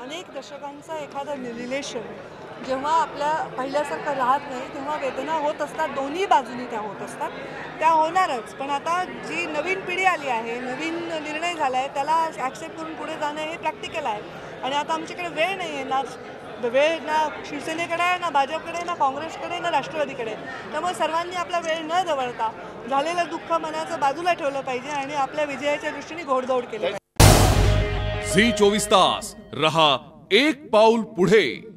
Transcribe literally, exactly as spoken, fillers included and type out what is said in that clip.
अनेक दशकांचा एखादा रिलेशन जेव्हा आपल्या पहिल्यासारखं राहत नाही तेव्हा वेदना होत असतात, दोन्ही बाजूनी त्या होत असतात, त्या होणारच. पण आता जी नवीन पिढी आली आहे, नवीन निर्णय झाला आहे, त्याला ॲक्सेप्ट करून पुढे जाणं हे प्रॅक्टिकल आहे. आणि आता आमच्याकडे वेळ नाही आहे, ना वेळ ना शिवसेनेकडे आहे, ना भाजपकडे, ना काँग्रेसकडे, ना राष्ट्रवादीकडे. त्यामुळे सर्वांनी आपला वेळ न दवडता झालेलं दुःख मनाचं बाजूला ठेवलं पाहिजे आणि आपल्या विजयाच्या दृष्टीने घोडदौड केली पाहिजे. झी चोवीस तास रहा एक पाऊल पुढे.